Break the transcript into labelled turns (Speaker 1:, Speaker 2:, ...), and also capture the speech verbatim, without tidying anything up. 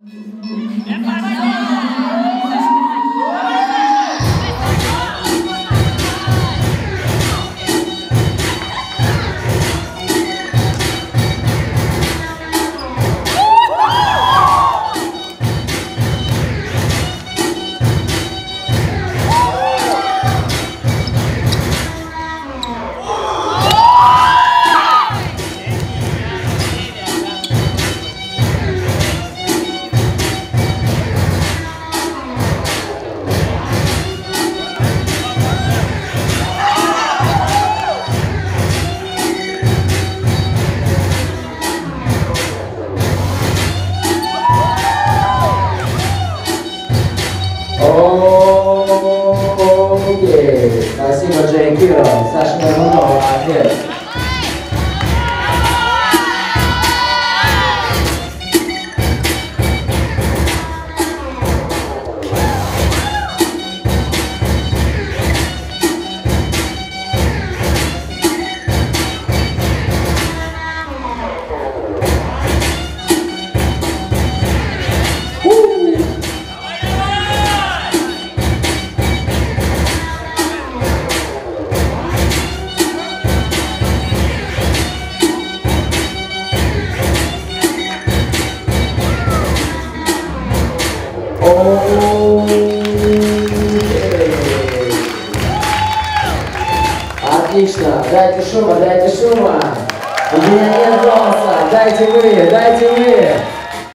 Speaker 1: Окей, спасибо, Джей Киро, Саша Моргунова, молодец. Отлично, дайте шума, дайте шума. У меня нет голоса, дайте вы, дайте вы.